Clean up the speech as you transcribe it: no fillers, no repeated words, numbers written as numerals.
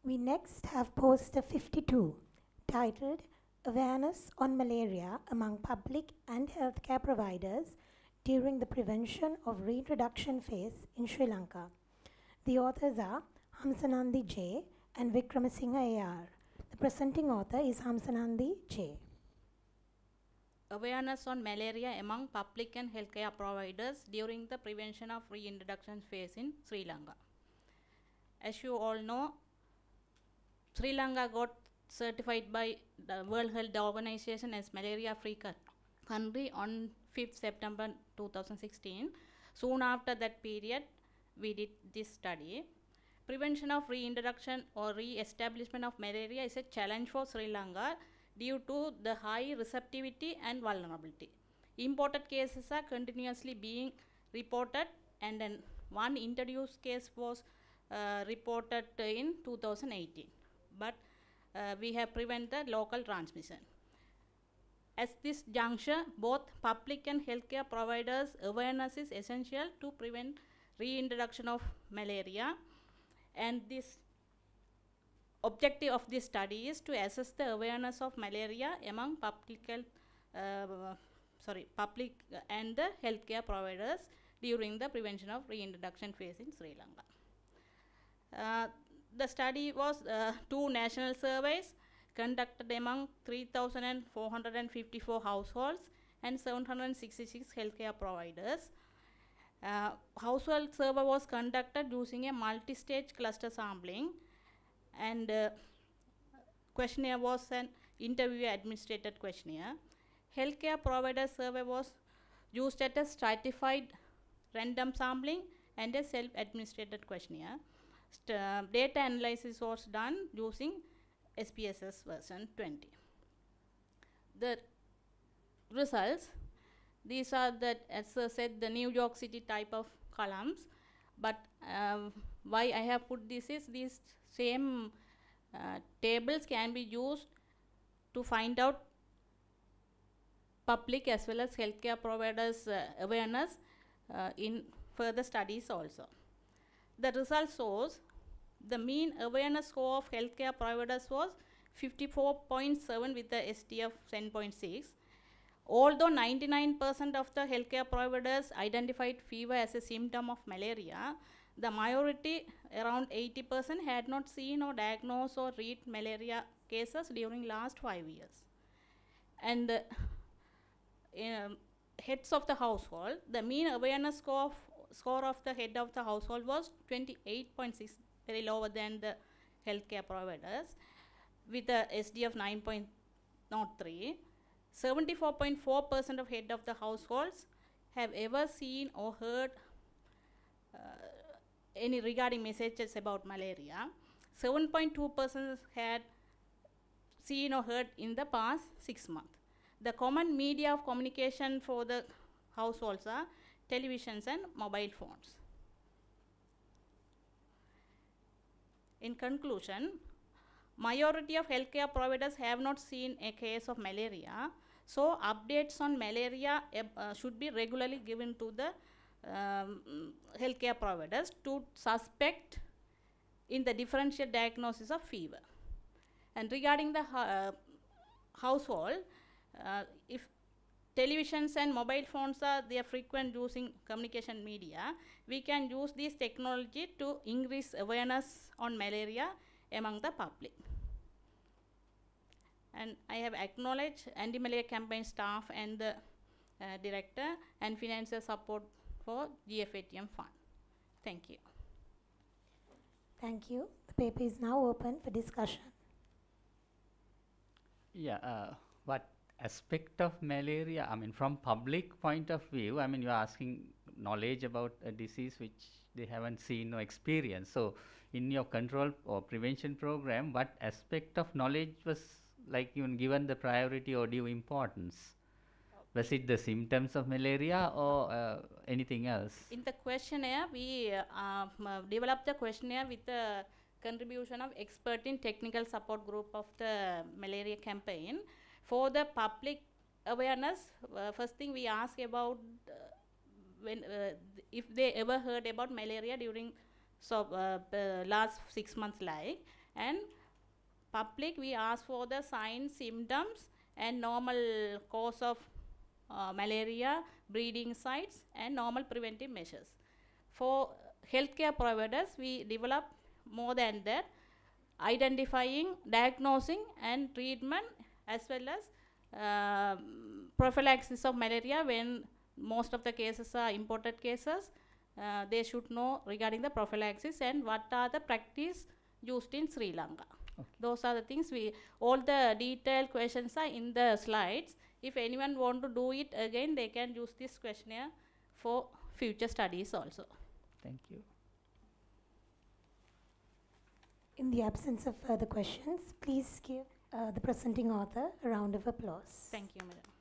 We next have poster 52, titled Awareness on Malaria Among Public and Healthcare Providers During the Prevention of Reintroduction Phase in Sri Lanka. The authors are Hamsanandi J. and Vikramasinghe A.R. The presenting author is Hamsanandi J. Awareness on malaria among public and healthcare providers during the prevention of reintroduction phase in Sri Lanka. As you all know, Sri Lanka got certified by the World Health Organization as malaria-free country on 5th September 2016. Soon after that period, we did this study. Prevention of reintroduction or re-establishment of malaria is a challenge for Sri Lanka due to the high receptivity and vulnerability. Imported cases are continuously being reported, and then one introduced case was reported in 2018. But we have prevented local transmission. At this juncture, both public and healthcare providers' awareness is essential to prevent reintroduction of malaria, and this objective of this study is to assess the awareness of malaria among public and the healthcare providers during the prevention of reintroduction phase in Sri Lanka. The study was 2 national surveys conducted among 3,454 households and 766 healthcare providers. Household survey was conducted using a multi-stage cluster sampling, and questionnaire was an interview administrated questionnaire. Healthcare provider survey was used at a stratified random sampling and a self-administrated questionnaire. Data analysis was done using SPSS version 20. The results, these are as I said, the New York City type of columns, but why I have put this is these same tables can be used to find out public as well as healthcare providers' awareness in further studies also. The result shows the mean awareness score of healthcare providers was 54.7 with the SDF 10.6. Although 99% of the healthcare providers identified fever as a symptom of malaria, the majority, around 80%, had not seen or diagnosed or treated malaria cases during last 5 years. And heads of the household, the mean awareness score of the head of the household was 28.6, very lower than the healthcare providers, with a SDF 9.03. 74.4% of head of the households have ever seen or heard any regarding messages about malaria. 7.2% had seen or heard in the past 6 months. The common media of communication for the households are televisions and mobile phones. In conclusion, majority of healthcare providers have not seen a case of malaria, so updates on malaria should be regularly given to the healthcare providers to suspect in the differential diagnosis of fever. And regarding the household, if televisions and mobile phones are frequent using communication media, we can use this technology to increase awareness on malaria among the public. And I have acknowledged anti-malaria campaign staff and the director and financial support for GFATM fund. Thank you. Thank you. The paper is now open for discussion. Yeah, what aspect of malaria, I mean, from public point of view, I mean, you're asking knowledge about a disease which they haven't seen or experienced. So, in your control or prevention program, what aspect of knowledge was like even given the priority or due importance? Was it the symptoms of malaria or anything else? In the questionnaire, we developed the questionnaire with the contribution of expert in technical support group of the malaria campaign. For the public awareness, first thing we ask about if they ever heard about malaria during last 6 months like, And public, we ask for the signs, symptoms, and normal cause of malaria, breeding sites, and normal preventive measures. For healthcare providers, we develop more than that, identifying, diagnosing, and treatment, as well as prophylaxis of malaria. When most of the cases are imported cases, they should know regarding the prophylaxis and what are the practice used in Sri Lanka. Okay. Those are the things all the detailed questions are in the slides. If anyone want to do it again, they can use this questionnaire for future studies also. Thank you. In the absence of further questions, please give the presenting author a round of applause. Thank you, madam.